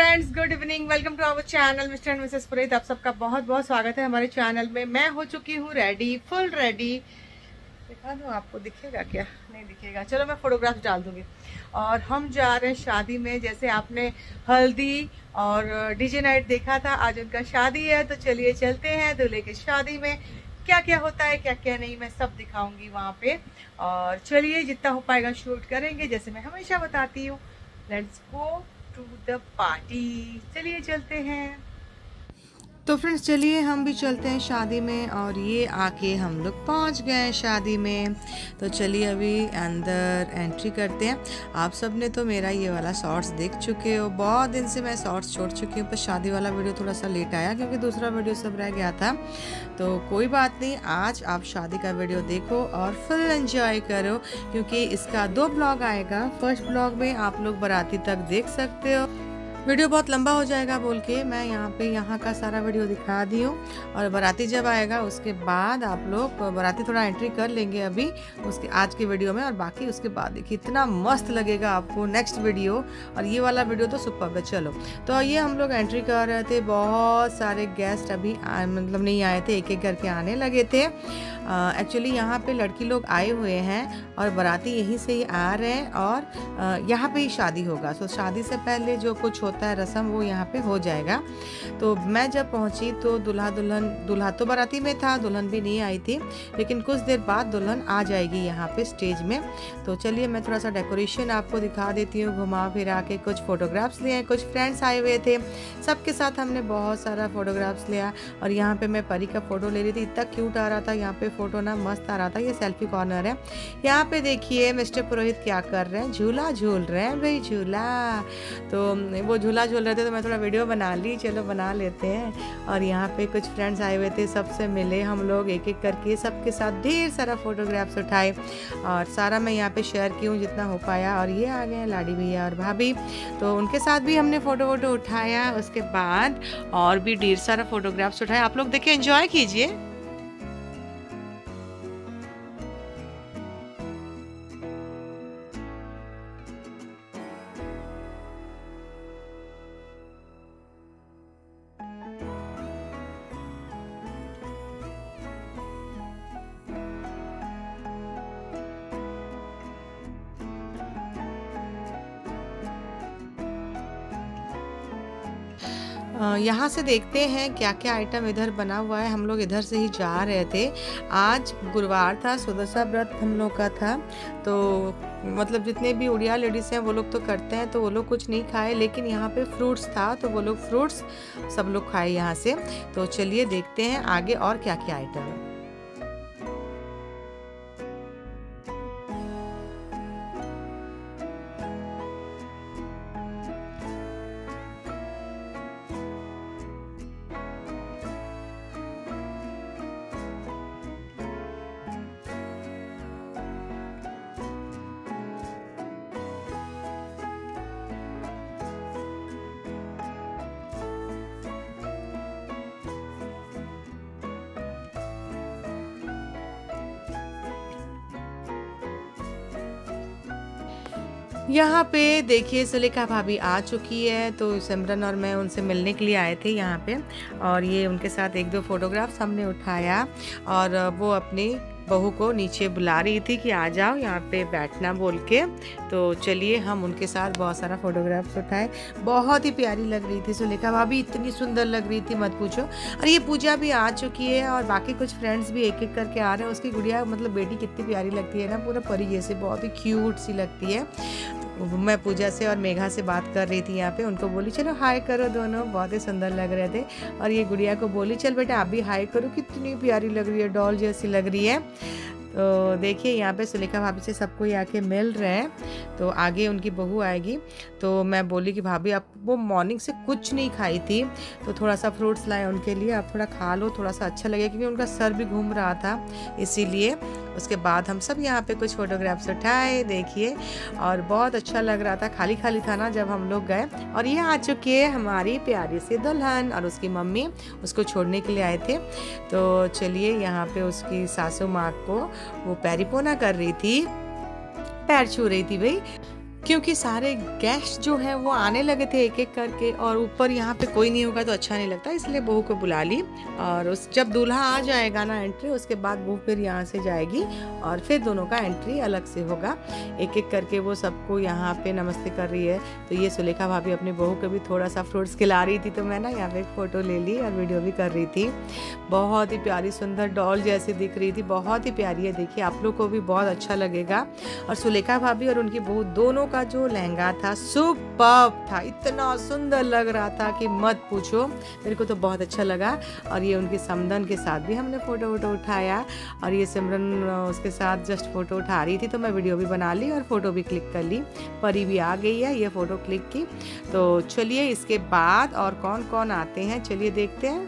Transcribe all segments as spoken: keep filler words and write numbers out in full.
Friends, good evening. Welcome to our channel mister and missus Purohit. आप सबका बहुत बहुत स्वागत है हमारे चैनल में। मैं हो चुकी हूँ रेडी, फुल रेडी। दिखा दूँ आपको, दिखेगा क्या? नहीं दिखेगा, चलो मैं फोटोग्राफ डाल दूंगी। और हम जा रहे हैं शादी में। जैसे आपने हल्दी और डीजे नाइट देखा था, आज उनका शादी है, तो चलिए चलते हैं दूल्हे की शादी में। क्या क्या होता है, क्या क्या नहीं, मैं सब दिखाऊंगी वहाँ पे। और चलिए जितना हो पाएगा शूट करेंगे, जैसे मैं हमेशा बताती हूँ। Let's go to the party, चलिए चलते हैं। तो फ्रेंड्स चलिए हम भी चलते हैं शादी में। और ये आके हम लोग पहुंच गए हैं शादी में। तो चलिए अभी अंदर एंट्री करते हैं। आप सब ने तो मेरा ये वाला शॉर्ट्स देख चुके हो। बहुत दिन से मैं शॉर्ट्स छोड़ चुकी हूँ, पर शादी वाला वीडियो थोड़ा सा लेट आया क्योंकि दूसरा वीडियो सब रह गया था। तो कोई बात नहीं, आज आप शादी का वीडियो देखो और फुल एंजॉय करो, क्योंकि इसका दो ब्लॉग आएगा। फर्स्ट ब्लॉग में आप लोग बाराती तक देख सकते हो। वीडियो बहुत लंबा हो जाएगा बोल के मैं यहाँ पे यहाँ का सारा वीडियो दिखा दी हूँ। और बाराती जब आएगा उसके बाद आप लोग बाराती थोड़ा एंट्री कर लेंगे अभी उसके आज के वीडियो में, और बाकी उसके बाद देखिए इतना मस्त लगेगा आपको नेक्स्ट वीडियो। और ये वाला वीडियो तो सुपर है। चलो तो ये हम लोग एंट्री कर रहे थे। बहुत सारे गेस्ट अभी आ, मतलब नहीं आए थे, एक एक करके आने लगे थे। एक्चुअली यहाँ पे लड़की लोग आए हुए हैं और बाराती यहीं से ही आ रहे हैं, और यहाँ पे ही शादी होगा। तो शादी से पहले जो कुछ होता है रस्म, वो यहाँ पे हो जाएगा। तो मैं जब पहुँची तो दूल्हा दुल्हन दूल्हा तो बाराती में था, दुल्हन भी नहीं आई थी, लेकिन कुछ देर बाद दुल्हन आ जाएगी यहाँ पे स्टेज में। तो चलिए मैं थोड़ा सा डेकोरेशन आपको दिखा देती हूँ घुमा फिरा के। कुछ फोटोग्राफ्स लिए, कुछ फ्रेंड्स आए हुए थे, सबके साथ हमने बहुत सारा फोटोग्राफ्स लिया। और यहाँ पे मैं परी का फोटो ले रही थी, इतना क्यूट आ रहा था यहाँ पे फोटो ना, मस्त आ रहा था। ये सेल्फी कॉर्नर है। यहाँ पे देखिए मिस्टर पुरोहित क्या कर रहे हैं, झूला झूल रहे हैं भाई, झूला। तो वो झूला झूल रहे थे तो मैं थोड़ा वीडियो बना ली, चलो बना लेते हैं। और यहाँ पे कुछ फ्रेंड्स आए हुए थे, सबसे मिले हम लोग एक एक करके, सबके साथ ढेर सारा फोटोग्राफ्स उठाए और सारा मैं यहाँ पे शेयर की हूँ जितना हो पाया। और ये आ गए लाडी भैया और भाभी, तो उनके साथ भी हमने फ़ोटो वोटो उठाया। उसके बाद और भी ढेर सारा फोटोग्राफ्स उठाए। आप लोग देखिए, एंजॉय कीजिए। यहाँ से देखते हैं क्या क्या आइटम इधर बना हुआ है। हम लोग इधर से ही जा रहे थे। आज गुरुवार था, सुदशा व्रत हम लोग का था। तो मतलब जितने भी उड़िया लेडीज़ हैं वो लोग तो करते हैं, तो वो लोग कुछ नहीं खाए, लेकिन यहाँ पे फ्रूट्स था तो वो लोग फ्रूट्स सब लोग खाए यहाँ से। तो चलिए देखते हैं आगे और क्या क्या आइटम है। यहाँ पे देखिए सुलेखा भाभी आ चुकी है, तो सिमरन और मैं उनसे मिलने के लिए आए थे यहाँ पे। और ये उनके साथ एक दो फोटोग्राफ्स हमने उठाया, और वो अपनी बहू को नीचे बुला रही थी कि आ जाओ यहाँ पे बैठना बोल के। तो चलिए हम उनके साथ बहुत सारा फोटोग्राफ्स उठाए। बहुत ही प्यारी लग रही थी सुलेखा भाभी, इतनी सुंदर लग रही थी मत पूछो। और ये पूजा भी आ चुकी है, और बाकी कुछ फ्रेंड्स भी एक एक करके आ रहे हैं। उसकी गुड़िया मतलब बेटी कितनी प्यारी लगती है ना, पूरा परी जैसे, बहुत ही क्यूट सी लगती है। मैं पूजा से और मेघा से बात कर रही थी यहाँ पे, उनको बोली चलो हाय करो, दोनों बहुत ही सुंदर लग रहे थे। और ये गुड़िया को बोली चल बेटा आप भी हाय करो, कितनी प्यारी लग रही है, डॉल जैसी लग रही है। तो देखिए यहाँ पे सुलेखा भाभी से सबको ही आके मिल रहे हैं। तो आगे उनकी बहू आएगी। तो मैं बोली कि भाभी आप, वो मॉर्निंग से कुछ नहीं खाई थी, तो थोड़ा सा फ्रूट्स लाए उनके लिए, आप थोड़ा खा लो, थोड़ा सा अच्छा लगे, क्योंकि उनका सर भी घूम रहा था इसीलिए। उसके बाद हम सब यहाँ पे कुछ फोटोग्राफ्स उठाए, देखिए, और बहुत अच्छा लग रहा था। खाली खाली था ना जब हम लोग गए। और ये आ चुकी है हमारी प्यारी सी दुल्हन, और उसकी मम्मी उसको छोड़ने के लिए आए थे। तो चलिए यहाँ पे उसकी सासू माँ को वो पैरी पोना कर रही थी, पैर छू रही थी भाई। क्योंकि सारे गेस्ट जो हैं वो आने लगे थे एक एक करके, और ऊपर यहाँ पे कोई नहीं होगा तो अच्छा नहीं लगता, इसलिए बहू को बुला ली। और उस जब दूल्हा आ जाएगा ना एंट्री, उसके बाद बहू फिर यहाँ से जाएगी और फिर दोनों का एंट्री अलग से होगा। एक एक करके वो सबको यहाँ पे नमस्ते कर रही है। तो ये सुलेखा भाभी अपनी बहू को भी थोड़ा सा फ्रूट्स खिला रही थी, तो मैं ना यहाँ पे एक फ़ोटो ले ली और वीडियो भी कर रही थी। बहुत ही प्यारी सुंदर डॉल जैसी दिख रही थी, बहुत ही प्यारी है। देखिए आप लोग को भी बहुत अच्छा लगेगा। और सुलेखा भाभी और उनकी बहू दोनों का जो लहंगा था सुपर्ब था, इतना सुंदर लग रहा था कि मत पूछो, मेरे को तो बहुत अच्छा लगा। और ये उनके समधन के साथ भी हमने फ़ोटो वोटो उठाया, और ये सिमरन उसके साथ जस्ट फ़ोटो उठा रही थी, तो मैं वीडियो भी बना ली और फ़ोटो भी क्लिक कर ली। परी भी आ गई है, ये फ़ोटो क्लिक की। तो चलिए इसके बाद और कौन कौन आते हैं चलिए देखते हैं।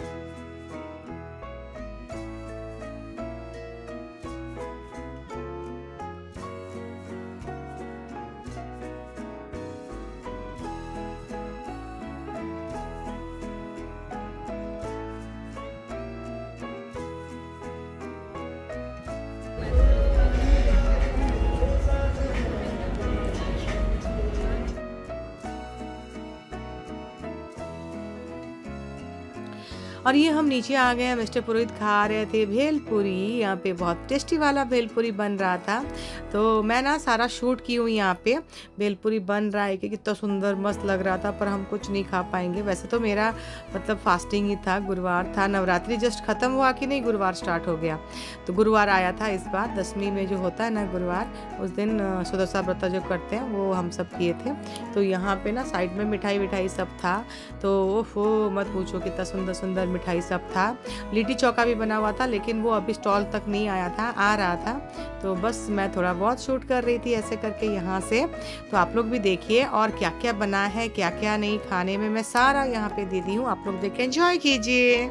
और ये हम नीचे आ गए हैं, मिस्टर पुरोहित खा रहे थे भेलपुरी। यहाँ पे बहुत टेस्टी वाला भेलपुरी बन रहा था, तो मैं ना सारा शूट की हूँ। यहाँ पे भेलपुरी बन रहा है कि कितना सुंदर मस्त लग रहा था, पर हम कुछ नहीं खा पाएंगे। वैसे तो मेरा मतलब फास्टिंग ही था, गुरुवार था, नवरात्रि जस्ट ख़त्म हुआ कि नहीं गुरुवार स्टार्ट हो गया। तो गुरुवार आया था इस बार, दसवीं में जो होता है ना गुरुवार, उस दिन सुदशा व्रत जो करते हैं वो हम सब किए थे। तो यहाँ पे ना साइड में मिठाई विठाई सब था, तो ओहो मत पूछो कितना सुंदर सुंदर मिठाई सब था। लिट्टी चौका भी बना हुआ था, लेकिन वो अभी स्टॉल तक नहीं आया था, आ रहा था। तो बस मैं थोड़ा बहुत शूट कर रही थी ऐसे करके यहाँ से। तो आप लोग भी देखिए और क्या क्या बना है क्या क्या नहीं खाने में, मैं सारा यहाँ पे दे दी हूँ। आप लोग देख के एंजॉय कीजिए।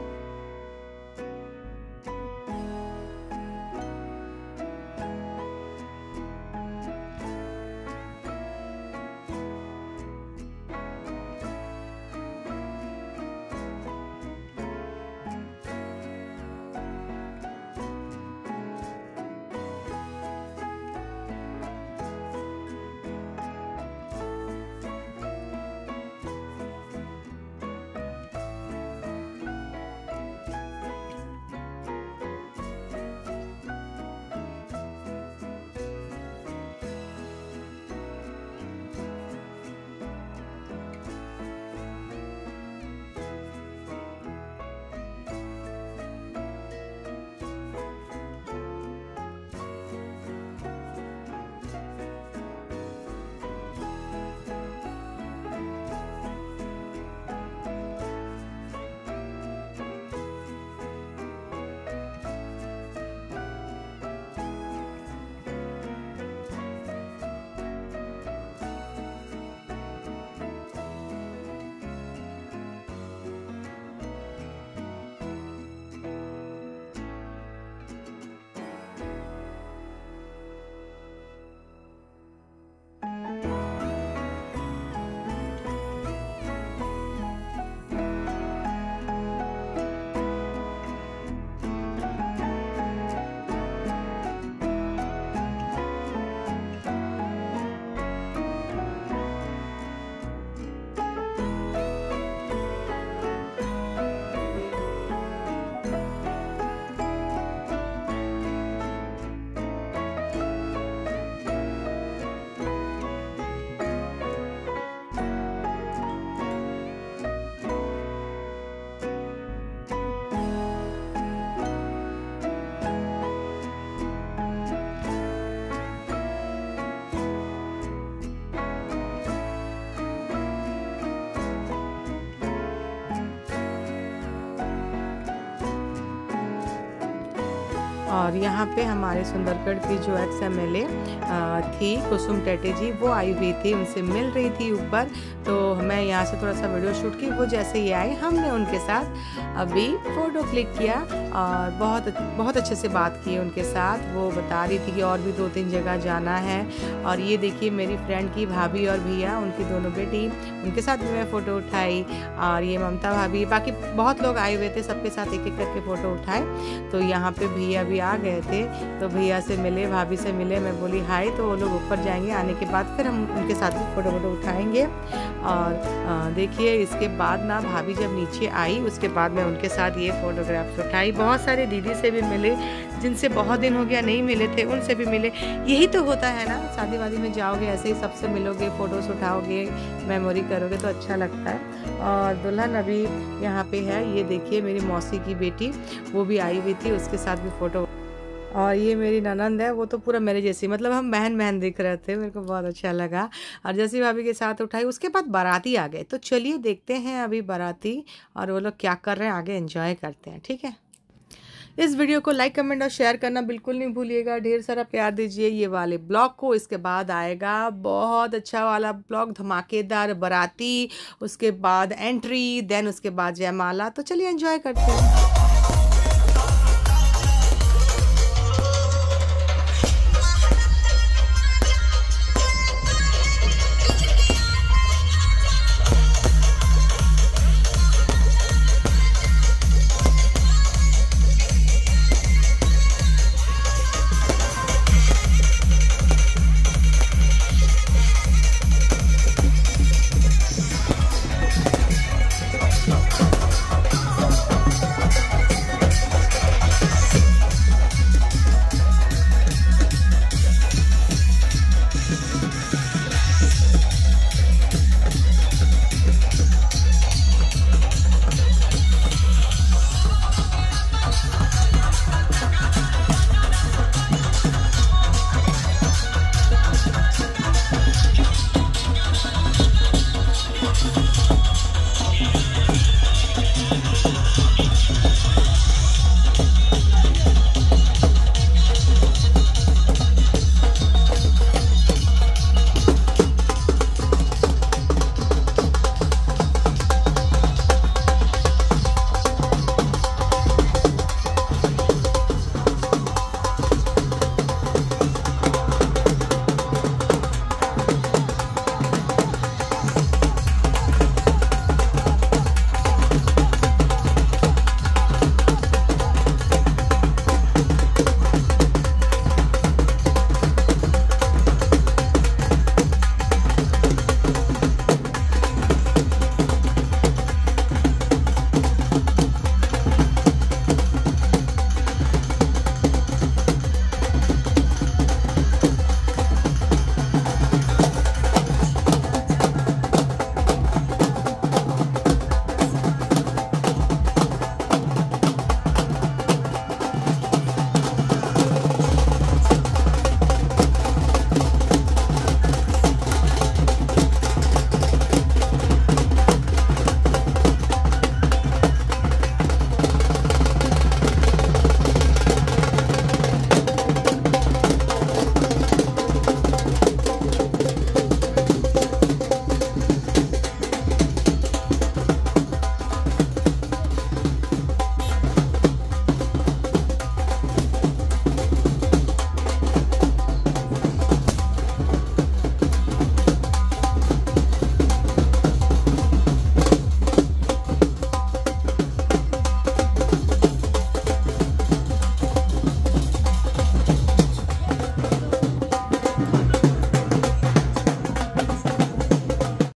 और यहाँ पे हमारे सुंदरगढ़ की जो एक्स एम एल ए थी कुसुम टेटे जी, वो आई हुई थी, उनसे मिल रही थी ऊपर। तो मैं यहाँ से थोड़ा सा वीडियो शूट की। वो जैसे ये आए हमने उनके साथ अभी फ़ोटो क्लिक किया और बहुत बहुत अच्छे से बात की उनके साथ। वो बता रही थी कि और भी दो तीन जगह जाना है। और ये देखिए मेरी फ्रेंड की भाभी और भैया, उनकी दोनों बेटी, उनके साथ भी मैं फ़ोटो उठाई। और ये ममता भाभी, बाकी बहुत लोग आए हुए थे, सबके साथ एक एक करके फ़ोटो उठाए। तो यहाँ पे भैया भी आ गए थे, तो भैया से मिले, भाभी से मिले, मैं बोली हाय। तो वो लोग ऊपर जाएंगे, आने के बाद फिर हम उनके साथ भी फ़ोटो वोटो उठाएंगे। और देखिए इसके बाद ना भाभी जब नीचे आई उसके बाद मैं उनके साथ ये फ़ोटोग्राफ्स उठाई। बहुत सारे दीदी से भी मिले जिनसे बहुत दिन हो गया नहीं मिले थे, उनसे भी मिले। यही तो होता है ना, शादी वादी में जाओगे ऐसे ही सबसे मिलोगे, फ़ोटोज़ उठाओगे, मेमोरी करोगे तो अच्छा लगता है। और दुल्हन अभी यहाँ पे है, ये देखिए मेरी मौसी की बेटी, वो भी आई हुई थी, उसके साथ भी फ़ोटो। और ये मेरी ननंद है, वो तो पूरा मेरे जैसी, मतलब हम बहन बहन दिख रहे थे, मेरे को बहुत अच्छा लगा। और जैसी भाभी के साथ उठाई उसके बाद बाराती आ गए। तो चलिए देखते हैं अभी बाराती और वो लोग क्या कर रहे हैं, आगे एंजॉय करते हैं, ठीक है। इस वीडियो को लाइक कमेंट और शेयर करना बिल्कुल नहीं भूलिएगा। ढेर सारा प्यार दीजिए ये वाले ब्लॉग को। इसके बाद आएगा बहुत अच्छा वाला ब्लॉग, धमाकेदार बाराती, उसके बाद एंट्री, देन उसके बाद जयमाला। तो चलिए एंजॉय करते हैं।